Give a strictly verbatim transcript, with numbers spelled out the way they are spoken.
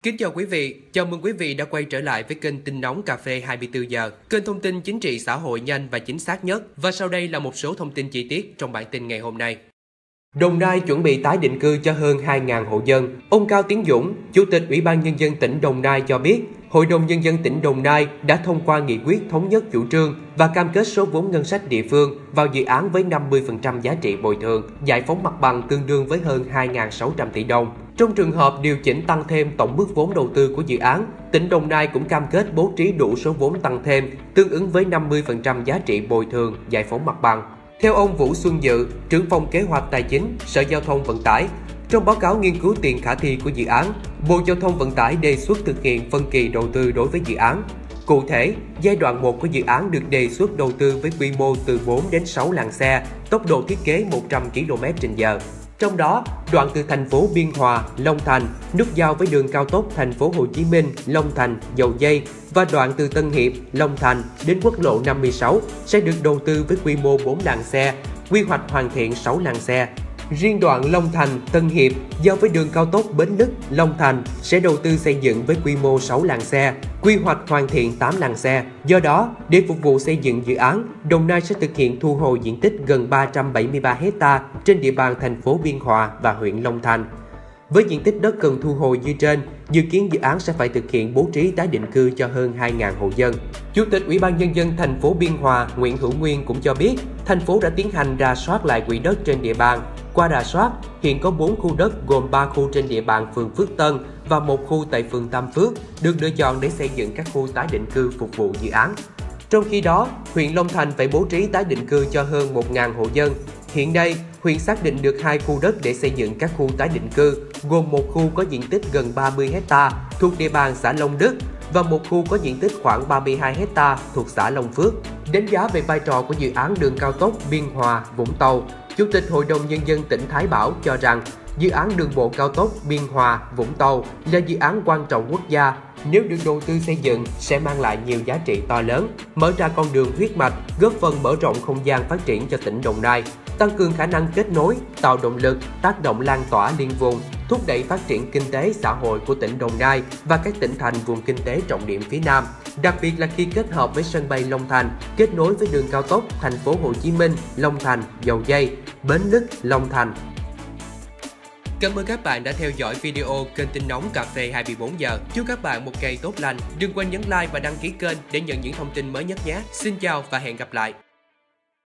Kính chào quý vị, chào mừng quý vị đã quay trở lại với kênh Tin Nóng Cà phê hai mươi tư giờ, kênh thông tin chính trị xã hội nhanh và chính xác nhất. Và sau đây là một số thông tin chi tiết trong bản tin ngày hôm nay. Đồng Nai chuẩn bị tái định cư cho hơn hai nghìn hộ dân. Ông Cao Tiến Dũng, Chủ tịch Ủy ban Nhân dân tỉnh Đồng Nai cho biết, Hội đồng Nhân dân tỉnh Đồng Nai đã thông qua nghị quyết thống nhất chủ trương và cam kết số vốn ngân sách địa phương vào dự án với năm mươi phần trăm giá trị bồi thường, giải phóng mặt bằng tương đương với hơn hai nghìn sáu trăm tỷ đồng. Trong trường hợp điều chỉnh tăng thêm tổng mức vốn đầu tư của dự án, tỉnh Đồng Nai cũng cam kết bố trí đủ số vốn tăng thêm tương ứng với năm mươi phần trăm giá trị bồi thường, giải phóng mặt bằng. Theo ông Vũ Xuân Dự, trưởng phòng kế hoạch tài chính, Sở Giao thông Vận tải, trong báo cáo nghiên cứu tiền khả thi của dự án, Bộ Giao thông Vận tải đề xuất thực hiện phân kỳ đầu tư đối với dự án. Cụ thể, giai đoạn một của dự án được đề xuất đầu tư với quy mô từ bốn đến sáu làn xe, tốc độ thiết kế một trăm ki lô mét trên giờ. Trong đó, đoạn từ thành phố Biên Hòa, Long Thành, nút giao với đường cao tốc thành phố Hồ Chí Minh, Long Thành, Dầu Giây và đoạn từ Tân Hiệp, Long Thành đến quốc lộ năm mươi sáu sẽ được đầu tư với quy mô bốn làn xe, quy hoạch hoàn thiện sáu làn xe. Riêng đoạn Long Thành, Tân Hiệp giao với đường cao tốc Bến Lức, Long Thành sẽ đầu tư xây dựng với quy mô sáu làn xe, quy hoạch hoàn thiện tám làn xe. Do đó, để phục vụ xây dựng dự án, Đồng Nai sẽ thực hiện thu hồi diện tích gần ba trăm bảy mươi ba héc ta trên địa bàn thành phố Biên Hòa và huyện Long Thành. Với diện tích đất cần thu hồi như trên, dự kiến dự án sẽ phải thực hiện bố trí tái định cư cho hơn hai nghìn hộ dân. Chủ tịch Ủy ban Nhân dân thành phố Biên Hòa Nguyễn Hữu Nguyên cũng cho biết, thành phố đã tiến hành rà soát lại quỹ đất trên địa bàn. Qua rà soát, hiện có bốn khu đất gồm ba khu trên địa bàn phường Phước Tân và một khu tại phường Tam Phước được lựa chọn để xây dựng các khu tái định cư phục vụ dự án. Trong khi đó, huyện Long Thành phải bố trí tái định cư cho hơn một nghìn hộ dân. Hiện nay, huyện xác định được hai khu đất để xây dựng các khu tái định cư, gồm một khu có diện tích gần ba mươi héc ta thuộc địa bàn xã Long Đức và một khu có diện tích khoảng ba mươi hai héc ta thuộc xã Long Phước. Đánh giá về vai trò của dự án đường cao tốc Biên Hòa - Vũng Tàu, Chủ tịch Hội đồng Nhân dân tỉnh Thái Bảo cho rằng dự án đường bộ cao tốc Biên Hòa - Vũng Tàu là dự án quan trọng quốc gia. Nếu được đầu tư xây dựng sẽ mang lại nhiều giá trị to lớn, mở ra con đường huyết mạch, góp phần mở rộng không gian phát triển cho tỉnh Đồng Nai, tăng cường khả năng kết nối, tạo động lực, tác động lan tỏa liên vùng, thúc đẩy phát triển kinh tế xã hội của tỉnh Đồng Nai và các tỉnh thành vùng kinh tế trọng điểm phía Nam. Đặc biệt là khi kết hợp với sân bay Long Thành, kết nối với đường cao tốc thành phố Hồ Chí Minh, Long Thành, Dầu Giây, Bến Lức, Long Thành. Cảm ơn các bạn đã theo dõi video kênh Tin Nóng Cà phê hai mươi tư giờ. Chúc các bạn một ngày tốt lành. Đừng quên nhấn like và đăng ký kênh để nhận những thông tin mới nhất nhé. Xin chào và hẹn gặp lại.